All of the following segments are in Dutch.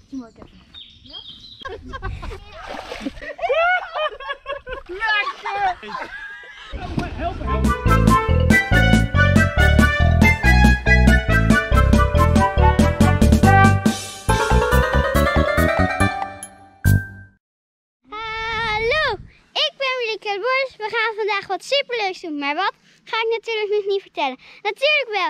Timo, ik heb hem. Ja? Lekker! Help, help. We gaan vandaag wat superleuks doen, maar wat ga ik natuurlijk nog niet vertellen. Natuurlijk wel,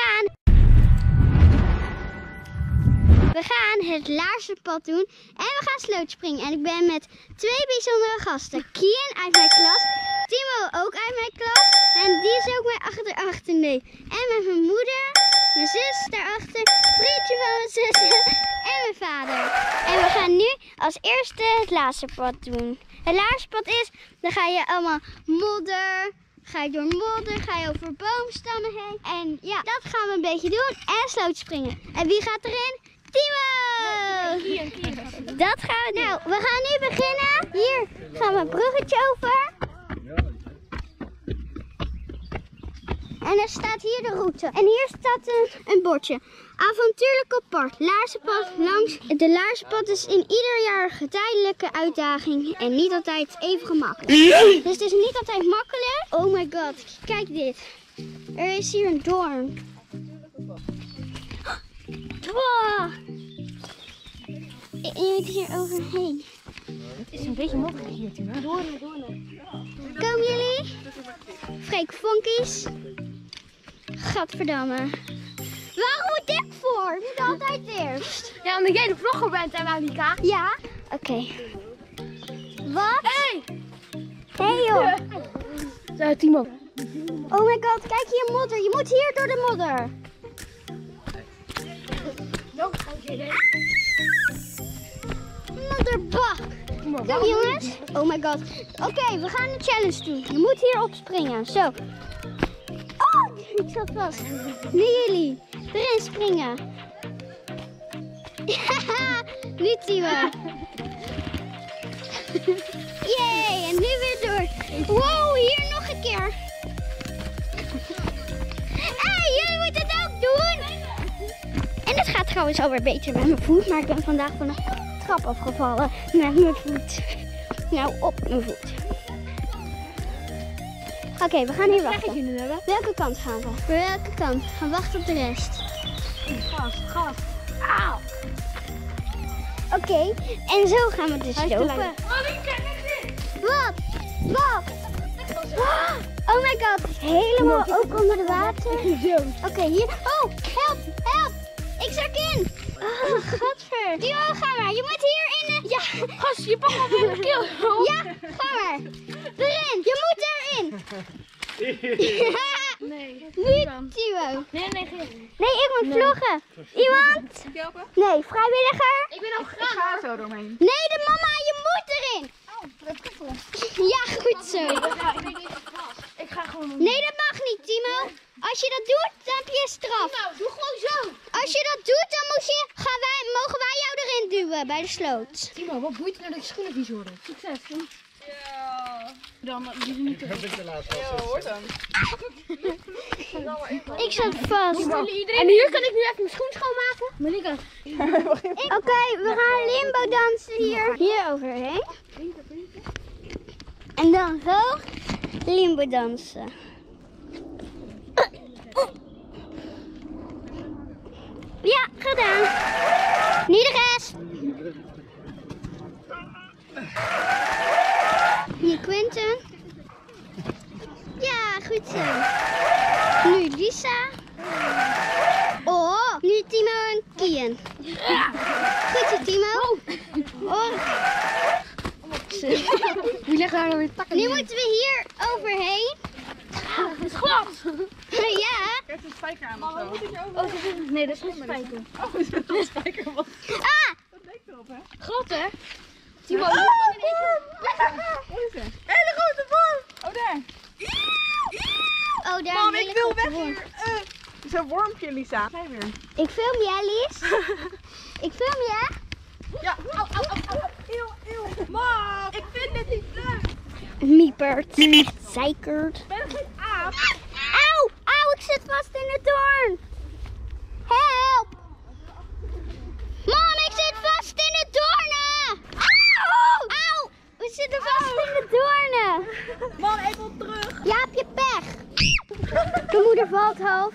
we gaan het laarzenpad doen en we gaan slootspringen. En ik ben met twee bijzondere gasten. Kian uit mijn klas, Timo ook uit mijn klas en die is ook mijn achter mee. En met mijn moeder, mijn zus daarachter, vriendje van mijn zus en mijn vader. En we gaan nu als eerste het laarzenpad doen. Het laarzenpad is, dan ga je allemaal modder, ga je door modder, ga je over boomstammen heen. En ja, dat gaan we een beetje doen en slootspringen. En wie gaat erin? Timo! Kian. Dat gaan we doen. Nou, we gaan nu beginnen. Hier gaan we een bruggetje over. En er staat hier de route. En hier staat een bordje. Avontuurlijk op pad. Laarzenpad langs. De laarzenpad is in ieder jaar een tijdelijke uitdaging. En niet altijd even gemakkelijk. Dus het is niet altijd makkelijk. Oh my god. Kijk dit. Er is hier een doorn. Wow. Je moet hier overheen. Het is een beetje mokkig hier, Timo. Doornen. Komen jullie? Freek vonkies. Gadverdamme. Waar moet ik voor? Ik moet altijd eerst. Ja, omdat jij de vlogger bent, hè, Monika? Ja? Oké. Wat? Hey! Hey joh. Zo, Timo. Oh my god, kijk hier modder. Je moet hier door de modder. Modderbak. Kom jongens. Oh my god. Oké, we gaan een challenge doen. Je moet hier opspringen. Zo. Oh, ik zat vast. Nu jullie. Erin springen. Ja, nu Timo. Yay, en nu weer door. Wow, hier nog een keer. Hey, jullie moeten het ook doen. En het gaat trouwens alweer beter met mijn voet. Maar ik ben vandaag van de trap afgevallen met mijn voet. Nou, op mijn voet. Oké, we gaan hier wachten. Welke kant gaan we? Welke kant? Gaan wachten op de rest. Gas. Auw. Oké, en zo gaan we dus lopen. Wat? Oh my god, helemaal ook onder de water. Oké, hier. Oh, help. Ik zak in. Oh, gadver. Timo, ga maar. Je moet hier in de... Ja. Gast, je pakt al in de keel. Ja, ga maar. Erin. Je moet erin. Nee. Nu, Timo. Nee. Nee, ik moet vloggen. Iemand? Nee, vrijwilliger? Ik ben al gegaan. Ik ga er zo doorheen. Nee, de mama, je moet erin. Ja, goed zo. Ik ga gewoon... Nee, dat mag niet, Timo. Als je dat doet, dan heb je een straf. Nou, doe gewoon zo. Als je dat doet, dan mogen wij jou erin duwen bij de sloot. Timo, wat boeit het nou dat je schoenen vies worden? Succes. Ja. Dan die niet te hoort dan. Ik zat vast. En hier kan ik nu even mijn schoen schoonmaken. Monika. Oké, we gaan limbo dansen hier. Hier overheen. En dan zo limbo dansen. Ja, gedaan. Nu de rest. Hier Quinten. Ja, goed zo. Nu Lisa. Oh, nu Timo en Kian. Goed zo, Timo. Oh. Wie legt daar nou weer takken? Nu moeten we hier overheen. Het is glas. Ja. Kijk, een spijker aan of zo. Oh, nee, dat is geen spijker. Oh, is het een spijker? Wat Ah! leek erop, hè? Glad, hè? Timo, Wat is het? Hele grote worm! Oh, daar. Oh, daar Mam, een ik hele wil grote weg worm. hier. Zo'n wormpje, Lisa. Ga je weer. Ik film je, Lies. Ik film je. Ja. Au. Eeuw. Mam, ik vind dit niet leuk. Miepert. Zeikert. Ik ben geen aap. Auw, ik zit vast in de doorn. Help. Mam, ik zit vast Man, ik wil terug. Ja, heb je pech. De moeder valt half.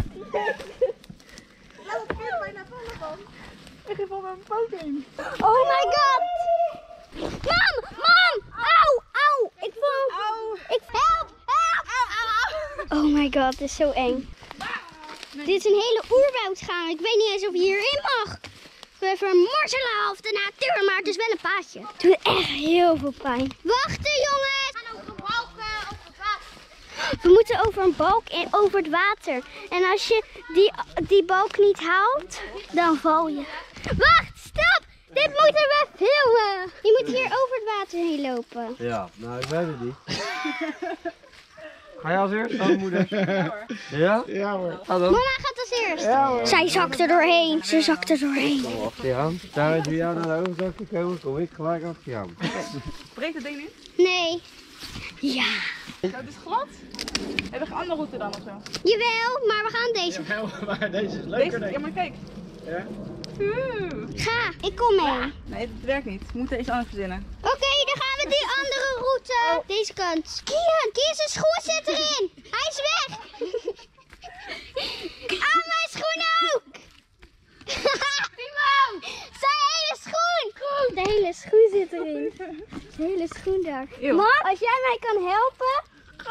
Laat het kind bijna vallen van. Ik geef al mijn poot in. Oh my god. Mam, mam. Auw, auw. Ik val. Auw. Help, help. Auw. Oh my god, dit is zo eng. Dit is een hele oerwoudgang. Ik weet niet eens of je hierin mag. We vermorzelen half de natuur, maar het is wel een paadje. Het doet echt heel veel pijn. Wachten jongens! We gaan over een balk over het water. We moeten over een balk en over het water. En als je die balk niet haalt, dan val je. Wacht, stop! Dit moeten we filmen. Je moet hier over het water heen lopen. Ja, nou ik weet het niet. Ga jij als eerst dan, moeder? Ja? Ja hoor. Ga dan. Mama gaat als eerst. Zij zakt er doorheen. Ze zakt er doorheen. Kom achter je aan. Daar doe jou naar de overzak te komen, kom ik gelijk achter je aan. Breekt het ding niet? Nee. Ja. Het is glad. Hebben we geen andere route dan of zo? Jawel, maar we gaan deze. Maar deze is Deze, ja maar kijk. Ja? Ga, ik kom mee. Nee, het werkt niet. We moeten iets anders verzinnen. Oké, dan gaan we die andere route. Deze kant. Kian, zijn schoen zit erin. Hij is weg. Aan mijn schoen ook. Timo, zijn hele schoen. De hele schoen zit erin. De hele schoen daar. Eeuw. Mam, als jij mij kan helpen.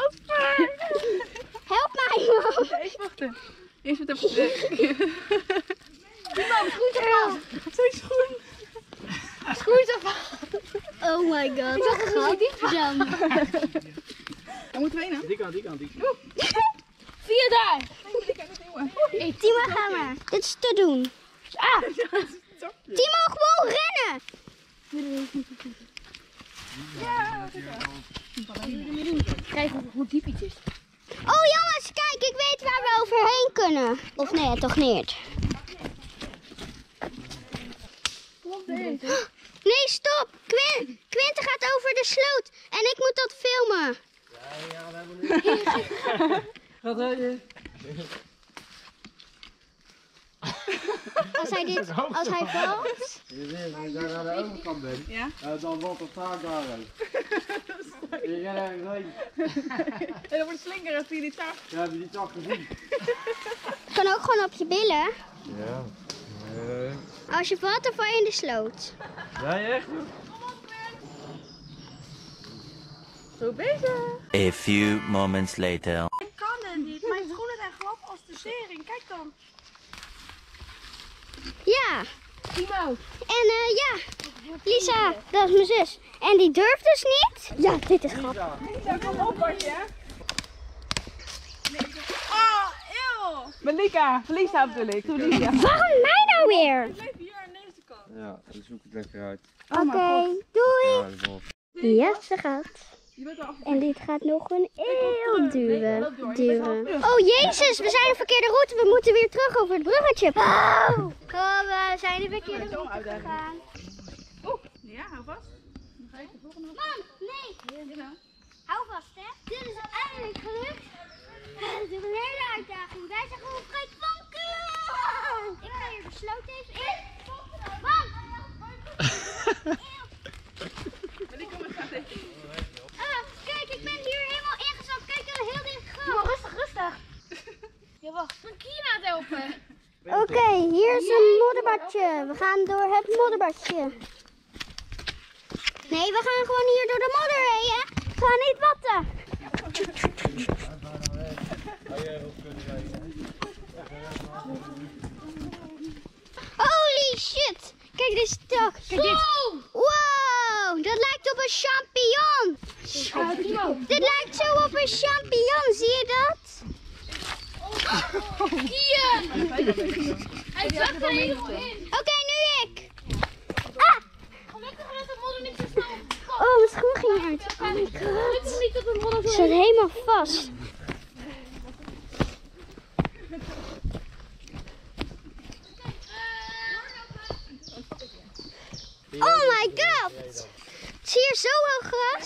Help mij, mam. Even wachten. Eerst moet even... Schoen zo vast. Zijn schoen. Schoen zo vast. Oh my god. Ik zag het zo diep dan. Waar moeten we heen dan? Die kant. Via daar. Timo, ga maar. Dit is te doen. Ah. Timo, gewoon rennen. Ja, Kijk hoe diep iets is. Oh jongens, kijk, ik weet waar we overheen kunnen. Of nee, toch niet. Nee, stop. Quinten gaat over de sloot. En ik moet dat filmen. Ja, dat hebben we niet. Wat wil je? Als hij valt. Als ik daar naar de overkant ben, Ja? dan wordt het taak daar ook. Je gaat ergens heen. En dan wordt het slinkeren via die tak. Ja, heb je die tak gezien? Kan ook gewoon op je billen. Ja. Als je valt, dan val je in de sloot. Ja, echt? Zo bezig. A few moments later. Ik kan het niet. Mijn schoenen zijn glad als de tering. Kijk dan. Ja. Timo. En ja, Lisa, dat is mijn zus. En die durft dus niet. Ja, dit is grappig. Ja, kom op, Bartje. Ah, eeuw. Melika. Lisa bedoel ik. Doe Lisa. Waarom mij nou weer? Ik blijf hier aan deze kant. Ja, dan zoek ik lekker uit. Oké, doei. Ja, dat is wel. Ja, ze gaat. Je bent er af. En dit gaat nog een heel duren. Oh jezus, we zijn de verkeerde route. We moeten weer terug over het bruggetje. Oh, we zijn de verkeerde route gegaan. Oeh, ja, hou vast. Dan ga ik de volgende. Mam, nee. Hou vast hè. Dit is eindelijk gelukt. Het is een hele uitdaging. Wij zijn gewoon vrij vanken. Ik ga hier de sloot even in. Mam. Melika, maar gaat even. Kijk, ik ben hier helemaal ingezakt. Kijk, heel dicht Timo, rustig. Ja, wacht. Ik ben Kian aan het helpen. Oké, hier is een modderbadje. We gaan door het modderbadje. Nee, we gaan gewoon hier door de modder heen, hè. We gaan niet watten. Holy shit. Kijk, dit is tak. Kijk dit. Wow, dat lijkt op een champignon. Timo. Dit lijkt zo op een champignon, zie je dat? Kian. Hij zakt er helemaal in. Oké, nu ik. Ah! Gelukkig is de modder niet zo snel. Oh, mijn schoen ging uit. Oh my god. Gelukkig niet dat de modder Het zo zat helemaal vast. Oh my god. Het is hier zo hoog gras.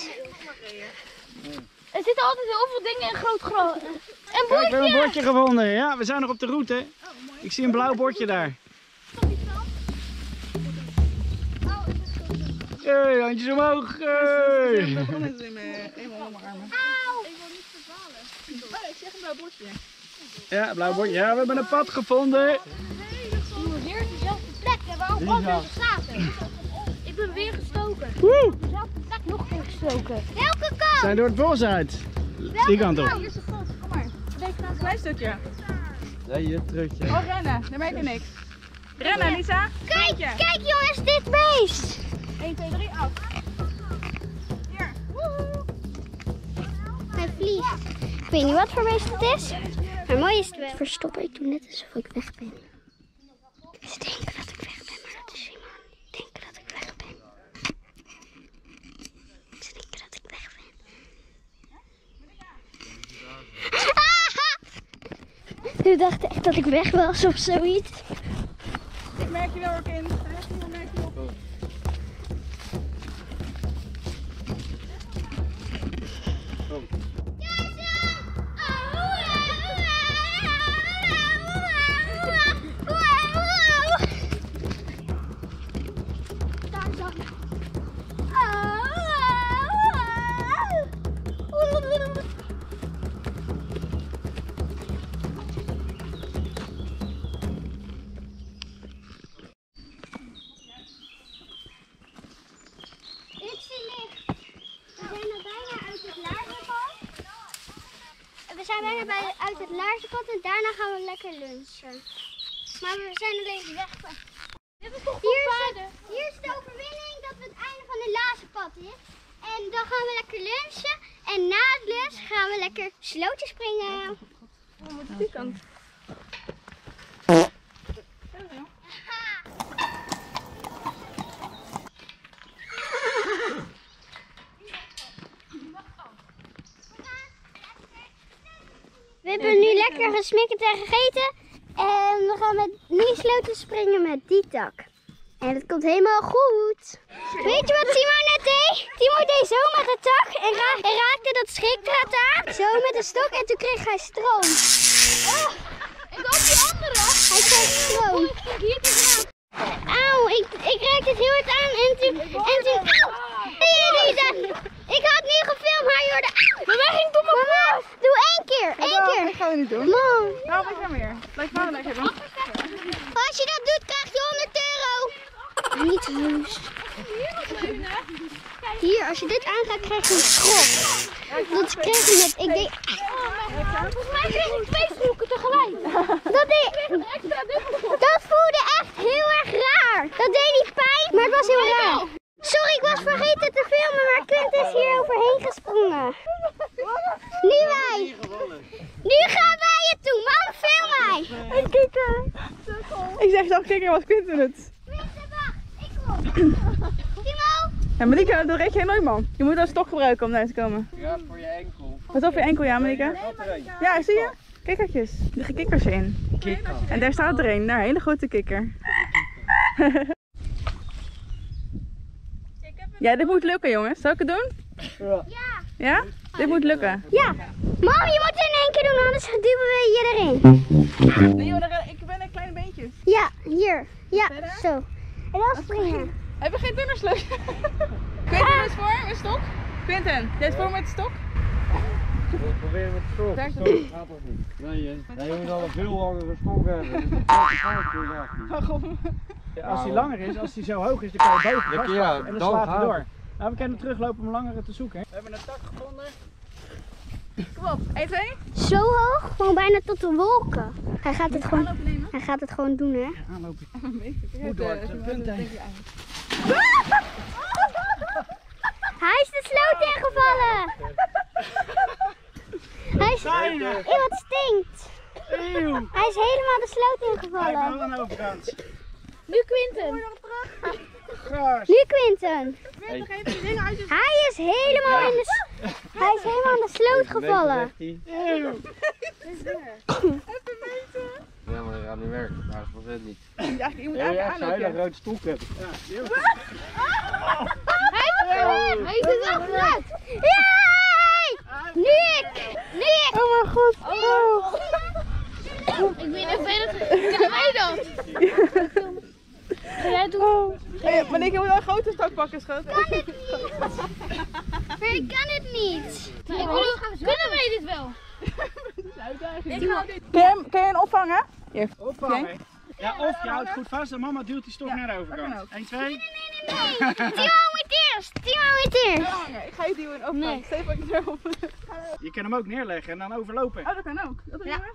Er zitten altijd heel veel dingen in groot gras. Een Kijk, we bordje. hebben een bordje gevonden. Ja, we zijn nog op de route. Ik zie een blauw bordje daar. Hey, handjes omhoog. Hey. Eenmaal onder mijn armen. Auw! Ik wil niet verdwalen. Oh, ik zeg een blauw bordje. Ja, blauw bord. Ja, we hebben een pad gevonden. Weer dezelfde plek. En waarom gewoon weer geslagen? Ik ben weer gestoken. Dezelfde plek nog weer gestoken. Welke We kant? zijn door het bos uit. Die kant op. Hier is de grond, kom maar. Een klein stukje. Nee, je terugje. Oh, rennen. Dan merk je niks. Rennen, Lisa. Kijk, kijk jongens, dit beest. 1, 2, 3, af. Hier. Woehoe. Hij vliegt. Ik weet niet wat voor beest het is, maar mooi is het wel. Verstoppen, ik doe net alsof ik weg ben. Ze denken dat ik weg ben, maar dat is helemaal niet. Ze denken dat ik weg ben. Ze denken dat ik weg ben. Ze dachten echt dat ik weg was of zoiets. Ik merk je wel hoor, kind. Ik merk je op. Ik zie licht. We zijn er bijna uit het laarzenpad. We zijn bijna uit het laarzenpad en daarna gaan we lekker lunchen. Maar we zijn alleen weg. Hier is de overwinning dat het einde van het laarzenpad is. En dan gaan we lekker lunchen. En na het lunch gaan we lekker slootjes springen. Die kant. We hebben nu lekker gesmikkerd en gegeten. En we gaan met nu sloten springen met die tak. En het komt helemaal goed. Weet je wat Timo net deed? Timo deed zo met de tak en raakte dat schrikdraad aan. Zo met de stok en toen kreeg hij stroom. Oh, ik hoop die andere. Hij kreeg stroom. Hier tegenaan. Auw, ik raakte het heel hard aan en toen... Ik had niet gefilmd, maar je hoorde... Beweging, doe maar. Doe één keer, Dat gaan we niet doen. Man. Nou, ik ga weer. Blijf maar lekker doen. Als je dat doet, krijg je 100 euro. Niet heus. Hier, als je dit aangaat, krijg je een schop. Dat kreeg je net. Ik deed... Volgens mij kreeg ik 2 schokken tegelijk. Dat voelde echt heel erg raar. Dat deed niet pijn, maar het was heel raar. Sorry, ik was vergeten te filmen, maar Quint is hier overheen gesprongen. Nu wij. Nu gaan wij het doen. Mam, film mij. Een kikker. Ik zeg toch, kikker, wat kunt u het? Wacht, ik kom. Timo. Ja, Malika, dat red jij nooit, man. Je moet een stok gebruiken om daar te komen. Ja, voor je enkel. Wat op je enkel, ja, Malika? Ja, zie je? Kikkertjes. Er liggen kikkers in. En daar staat er een. Daar, een hele grote kikker. Ja, dit moet lukken, jongens. Zal ik het doen? Ja. Ja? Dit moet lukken. Ja. Mam, je moet het in één keer doen, anders duwen we je erin. Nee, joh, ik ben een klein beentje. Ja, hier. Ja, Verder? zo. En dan springen. Heb je geen dunnersleus? Quinten is voor met stok. Quinten, jij is voor met de stok? Probeer met de stok. Daar is De het. stok gaat toch niet? Nee, je moet al een veel langere stok hebben. Dus dat kan niet. Waarom? Ja, als hij langer is, als hij zo hoog is, dan kan je boven vastpakken ja, en dan dan slaat hij gaat door. Nou, we kunnen teruglopen om een langere te zoeken. We hebben een tak gevonden. Kom op, 1, 2. Zo hoog, gewoon bijna tot de wolken. Hij gaat het gewoon, Aanlopen nemen. hij gaat het gewoon doen, hè. Aanlopen. Moet door het punt heen. Hij is de sloot ingevallen. Hij is... Eeuw, wat stinkt. Eeuw. Hij is helemaal de sloot Kijk, ingevallen. wel aan de overkant. Nu Quinten. Gaas. Nu Quinten. Hij is helemaal in de, hij is helemaal in de sloot gevallen. Eeuw. Ja, maar dat gaat niet werken. Maar dat het niet. Ja, je moet Ja, eigenlijk ja, zou je een aanlopen. grote stok hebben? Ja, die ook. Hij is het wel gelukt. Ja! Nu ik! Nu ik! Oh mijn god. Oh. Ik weet niet of wij dat... Kunnen wij dat? jij doen? Maar ik wil wel een grote stok pakken, schat. Kan het niet. Maar ik kan het niet. Kunnen wij dit wel? Kan je hem opvangen? Opvangen. Ja, of je houdt goed vast en mama duwt die stok naar de overkant. 1, 2. Nee. Timo moet eerst. Ik ga je duwen en opvangen. Steef ik erop. Je kan hem ook neerleggen en dan overlopen. Oh, dat kan ook. Dat Ja.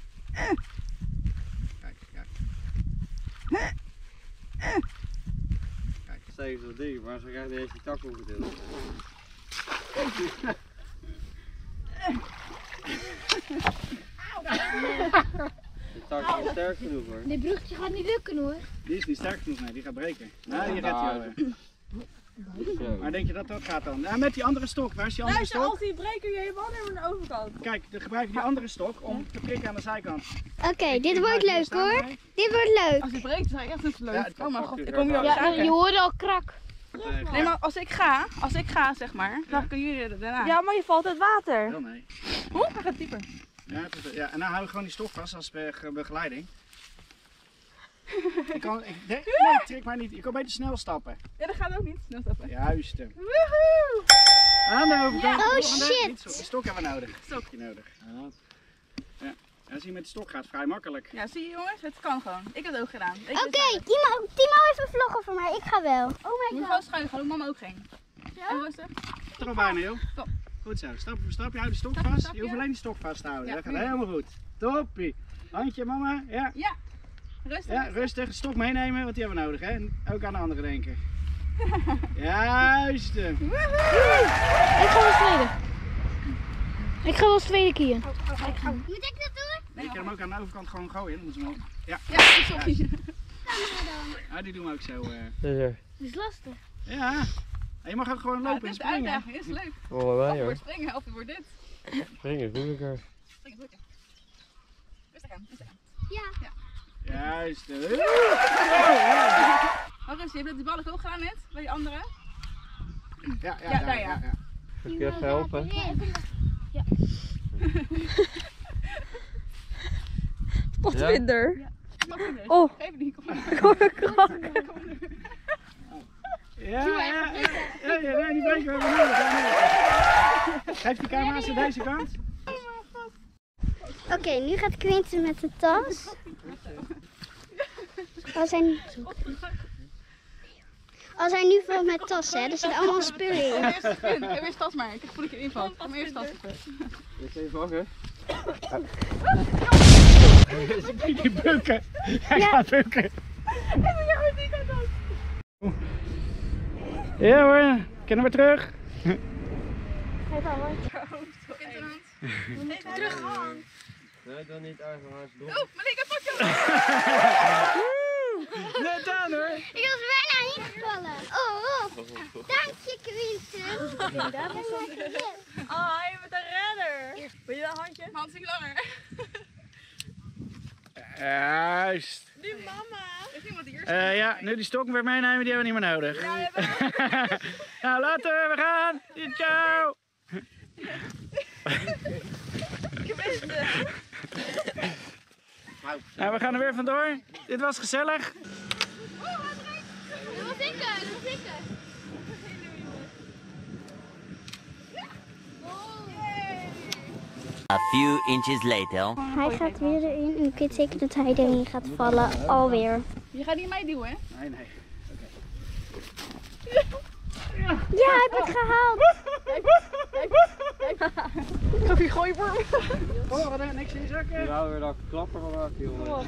Kijk. Steeds wat ding, maar ze krijgt eerst die tak opgedeeld. Die tak is niet sterk genoeg hoor. Dit bruggetje gaat niet lukken hoor. Die is niet sterk genoeg, nee, die gaat breken. Nou, die redt hij wel. Maar denk je dat dat gaat dan? Ja, met die andere stok, waar is die andere Luister, stok? als die breken je helemaal naar de overkant. Kijk, dan gebruik je die andere stok om te prikken aan de zijkant. Oké, dit wordt leuk hoor. Dit wordt leuk. Als die breekt, dan ga ik echt niet leuk. Ja, het Oh mijn pakt god, u ik kom hier weer al Ja, je hoorde al krak. Nee, maar als ik ga zeg maar, dan kunnen jullie er daarna. Ja, maar je valt uit water. Wel nee. Hoe? Hij gaat dieper. Ja, en dan hou je gewoon die stok vast als begeleiding. Nee, trek maar niet. Je kan beter snel stappen. Ja, dat gaat ook niet. Snel stappen. Juist. Woehoe! Aan de overkant. Oh, Volgende. shit. Niet zo, de stok hebben we nodig. Stokje nodig. Ja. En zie je met de stok gaat vrij makkelijk. Ja, zie je jongens, het kan gewoon. Ik heb het ook gedaan. Oké, Timo heeft een vlog over mij. Ik ga wel. Oh Je my moet god. gewoon schuiven, doe mama ook geen. En rustig. Er al bijna, joh. Kom. Goed zo. Stap voor stap. Je houdt de stok vast. Je hoeft alleen die stok vast te houden. Ja, Dat gaat nu. helemaal goed. Toppie. Handje, mama. Ja. Rustig. Ja, rustig. De stok meenemen, want die hebben we nodig, hè. En ook aan de anderen denken. Juist. Ik ga wel als tweede. Ik ga wel als tweede keer. Moet ik dat doen? Je kan hem ook aan de overkant gewoon gooien. Dan moeten ze hem op. Ja. Ja, die sokjes. Ah, die doen we ook zo. Dat is lastig. Ja. En je mag ook gewoon Ja, lopen dit en is de springen. uitdaging, is leuk. Oh, wij Of hoor. voor springen of voor dit. Springen is moeilijker. Springen, druk. Rustig aan, rustig aan. Ja. Juist. Oh, rustig, je hebt die ballen ook gedaan net, bij die andere. Ja, Ja, daar, ja. Moet je even helpen? Potvinder. Oh. Geef het niet, kom maar. Ja, nee, die breken we hebben nodig. Geef die camera's aan deze kant. Oké, nu gaat Quinten met de tas. Als hij nu valt met tas, hè, er zitten allemaal spullen in. Ik heb eerst tas maar, ik heb voel dat je invalt. Ga maar eerst tas zetten. Wil je even vangen? Die bukken. Hij gaat bukken. Ja hoor, kunnen we terug? Kind in de hand. Terug. Nee, dan niet eigen huis doen. Oh, Malika, pak je. Net aan hoor. Ik was bijna ingevallen. Oh, dank je Quinten. Oh, je bent een redder. Wil je dat handje? Mijn hand is niet langer. Juist. Nu mama. Is iemand die eerst? Ja, nu die stok weer meenemen, die hebben we niet meer nodig. Nou, later, we gaan. Ciao. Nou, we gaan er weer vandoor. Dit was gezellig. Dat was ik. A few inches later. Hij gaat weer erin en ik weet zeker dat hij erin gaat vallen. Alweer. Je gaat niet mij duwen, hè? Nee, nee. Ja, hij heeft het gehaald. Gooi, gooi voor me. Oh, wat niks in je zakken. Die houden weer dat klapper gemaakt, jongen.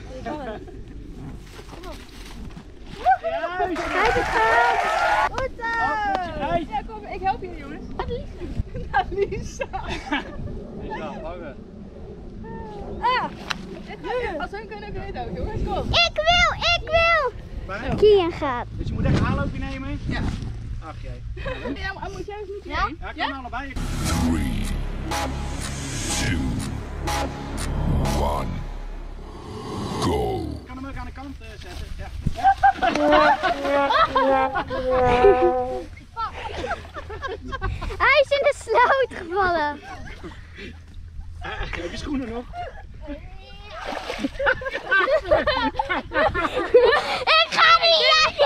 Juist. Hij heeft het gehaald. Goed zo. Hey. Ja, kom, ik help je, jongens. Lisa. Ja, vangen. Als hun kunnen, kun je het ook, jongens. Kom. Ik wil. Waar? Kian gaat. Dus je moet echt een aanloopje nemen? Ja. Ach jee. Ja, maar moet jij eens niet Ja? mee? Ja, kan allebei. 3, 2, 1, go. Ik kan hem ook aan de kant zetten. Ja. Hij is in de sloot gevallen. Heb je schoenen nog? Ik ga niet.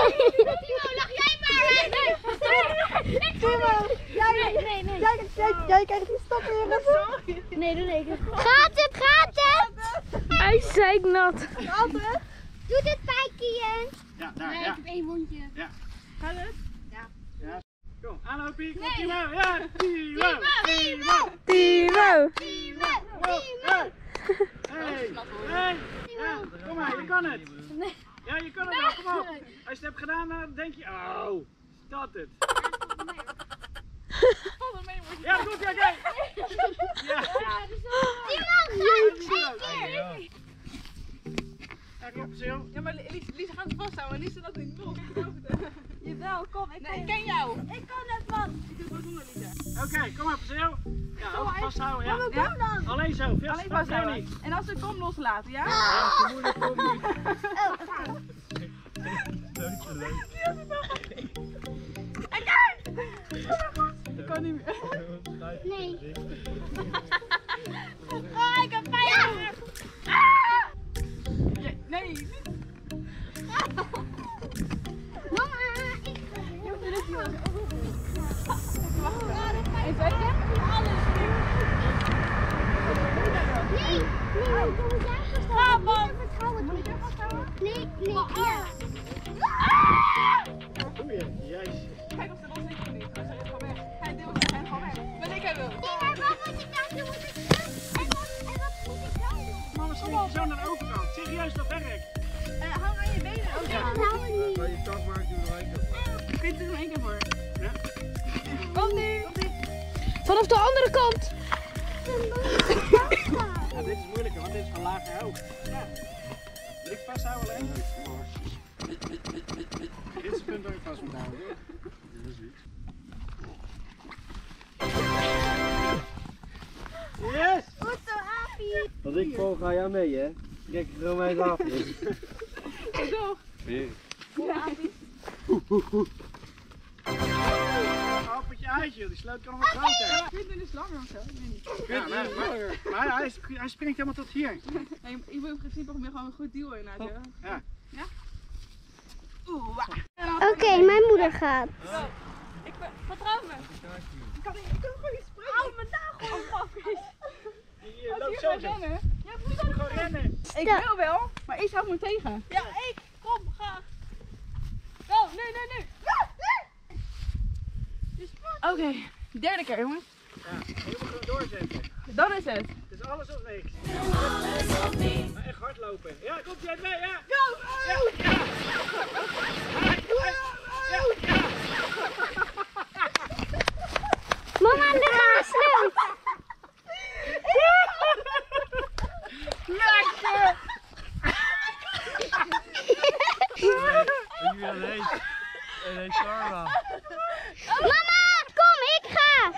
jij krijgt die stap weer. Sorry. Nee, doe nee. Gaat het, gaat het? Hij is zeiknat. Doe dit bij Kian. Ja, daar, Nee, ja. ik heb 1 wondje. Gaat het? Kom, aanlopen. Kom, Timo. Ja, Timo. Timo. Hey, hey. Ja, kom maar, je kan het. Ja, je kan het wel, kom op. Als je het hebt gedaan, dan denk je, oh, is dat het? Ja, goed, ja, kijk. Ja. Ja, kom, Sil. Ja, maar Lisa gaat het vasthouden. Lisa dat niet nog. Jawel, kom. Ik ken jou. Ik kan het, man. Ik doe het zonder Lisa. Oké, kom maar, Sil. Ja, hoofd vasthouden, ja. Ja? Alleen zo, veel Alleen meer vasthouden. niet. En als ze kom loslaten, ja? Ja, zo moeilijk komt niet. Ik kan niet meer. Nee. Oh, ik heb pijn. Ja, nee, niet. Mama, ik En zeker? Nee, nee, kom eens ergens dan. Moet je vasthouden? Nee, nee, ja. Oei, jezus. Kijk of ze los is of niet. Als hij gewoon weg. Hij deelt en hij gewoon weg. Maar ik heb hem. Maar wat moet ik dan doen? Moet ik doen? En wat moet ik dan doen? Mama, spring je zo naar de overkant. Serieus, dat werkt. Hang aan je benen. Ook ja. Dat hou ik niet. Maar je tak maakt je er één keer. Kun je het er nog één keer voor? Ja. Komt nu. Vanaf de andere kant. Ja, dit is moeilijker, want dit is van laag naar hoog. Ja. Wil ik vasthouden alleen? Dit is het punt waar je vast moet houden. Yes! Goed zo, Api. Als ik val, ga jij mee, hè? Trek je gewoon even af. Zo. Appeltje eitje, die sloot kan nog wat groter. Ik vind het dus langer of zo. Ik weet niet. Ja, maar hij springt helemaal tot hier. Nee, je moet in principe gewoon een goed duwen inderdaad. Ja. Ja? Oeh, Oké, mijn moeder gaat. vertrouw me. Ik kan gewoon niet springen. Hou mijn nagel af. Je loopt zo zo. rennen. Je moet gewoon rennen. Ik wil wel, maar ik hou me tegen. Ja, ik. Kom, ga. Go, nu. Oké, derde keer jongens. Ja, je moet gewoon doorzetten. Dan is het. Het is alles of niks. Maar echt hard lopen. Ja, komt jij mee, ja. Go! Ja, ja. Mama, de gaan sloot. Lekker! Ik ben ineens Sarah. Mama, kom, ik ga.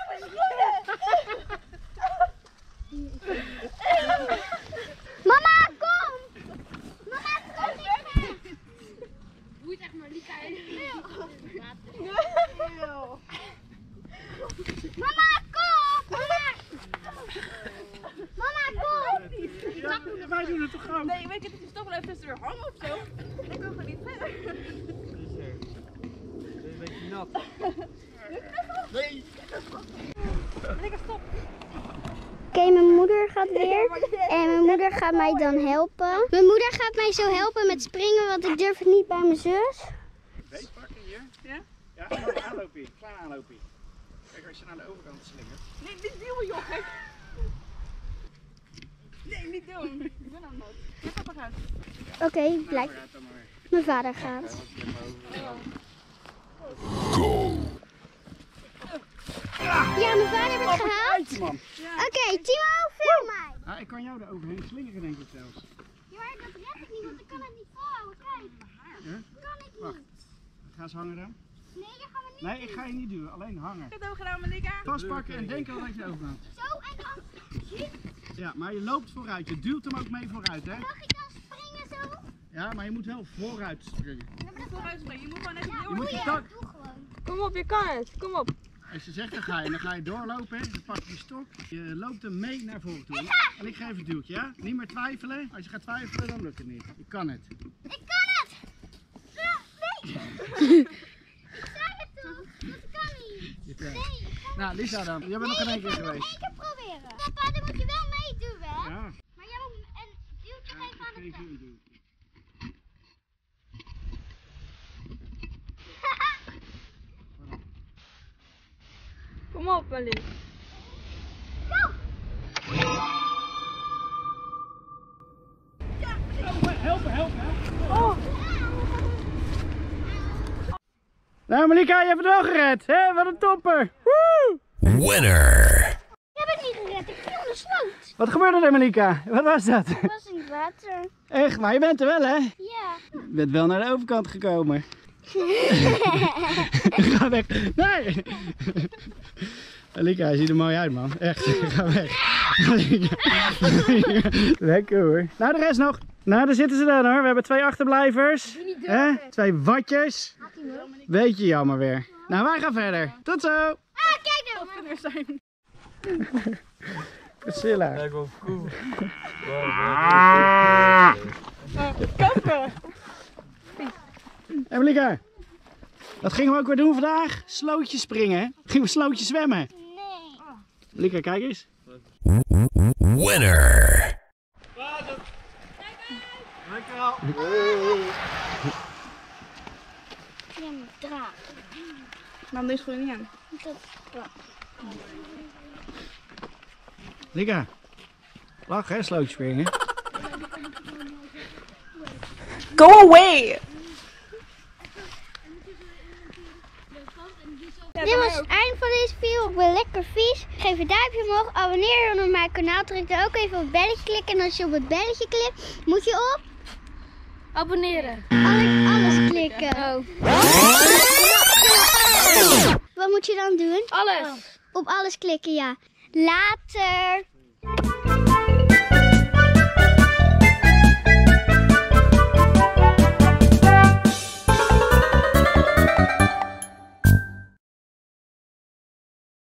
Mama, kom. Mama, kom, ik ga. Doe het echt maar, Lisa. Mama, kom. Mama, kom. Ja, wij doen het toch gewoon. Nee, weet je, het is toch wel even tussendoor hangen of zo. Ik wil gewoon niet verder. Een beetje nat. Nee. Lekker stop. Oké, mijn moeder gaat weer. En mijn moeder gaat mij dan helpen. Mijn moeder gaat mij zo helpen met springen, want ik durf het niet bij mijn zus. Beet pakken hier. Ja? Ja, gewoon aanlopen. Klein aanlopen. Kijk, als je naar de overkant slingert. Nee, niet duwen joh, gek. Nee, niet doen. Ik ben aan het nooit. Ja, papa gaat. Oké, blijf. Vooruit dan maar. Mijn vader gaat. Go. Ja, mijn vader werd gehaald. Eitje, man. Oké, Timo, film mij. Ah, ik kan jou er overheen slingeren, denk ik zelfs. Ja, maar dat red ik niet, want ik kan het niet volhouden. Kijk. Ja? Kan ik Wacht. niet. Ga eens hangen dan. Nee, dat gaan we niet. Nee, ik ga je niet duwen. Alleen hangen. Ik heb het ook gedaan, Malika. Vastpakken en denk al dat je over gaat. Zo en dan. Ja, maar je loopt vooruit. Je duwt hem ook mee vooruit, hè? Mag ik dan springen zo? Ja, maar je moet wel vooruit springen. Vooruit springen. Je moet gewoon even Je heel moet hard. je tak. Doe gewoon. Kom op, je kan het. Kom op. Als je zegt, dan ga je. En dan ga je doorlopen. Dan pak je je stok. Je loopt hem mee naar voren toe. En ik geef een duwtje, ja? Niet meer twijfelen. Als je gaat twijfelen, dan lukt het niet. Je kan het. Ik kan het! Ja, nee! Ik zei het toch? Dat kan niet. Je kan. Nee, ik kan Nou, Lisa dan. Jij bent nog geen één keer geweest. Eén keer proberen. Papa, dan moet je wel meedoen, hè? Ja. Maar jij moet een duwtje geven aan de kant. Kom op, Alice. Helpen. Nou, Malika, je hebt het wel gered. Hé, wat een topper. Woe! Winner. Ik heb het niet gered, ik viel in de sloot. Wat gebeurde er, Malika? Wat was dat? Ik was in het water. Echt, maar je bent er wel, hè? Ja. Je bent wel naar de overkant gekomen. Ga weg. Nee. Malika, hij ziet er mooi uit, man. Echt, ga weg. Lekker hoor. Nou, de rest nog. Nou, daar zitten ze dan hoor. We hebben 2 achterblijvers. 2 watjes. Beetje jammer weer. Nou, wij gaan verder. Tot zo. Ah, kijk nou. Priscilla. Kijk wel cool. Kopen. Hé Malika. Wat gingen we ook weer doen vandaag? Slootjes springen. Gingen we slootjes zwemmen? Nee. Malika, kijk eens. Winner. Ja, moet draag. Nou, deze gewoon niet aan. Malika. Lach hè, slootjes springen. Go away! Dit was het einde van deze video. Ik ben lekker vies. Geef een duimpje omhoog. Abonneer je op mijn kanaal. Druk dan ook even op het belletje klikken. En als je op het belletje klikt, moet je op Abonneren. alles klikken. Wat moet je dan doen? Alles. Op alles klikken, ja. Later.